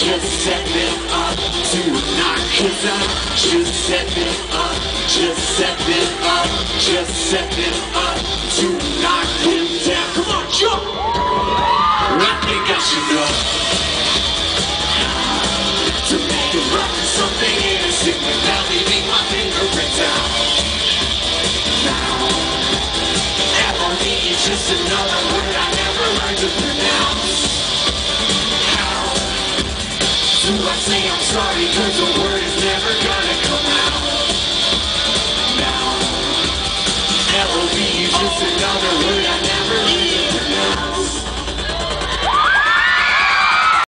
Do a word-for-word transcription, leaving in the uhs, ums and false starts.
just set them up to knock. Cause I just set them up, just set them up, just set them up to knock them down. Come on, jump! I think I should know to make it rough to something innocent without leaving my fingerprints out. Now, F R D is just another word I never learned to pronounce.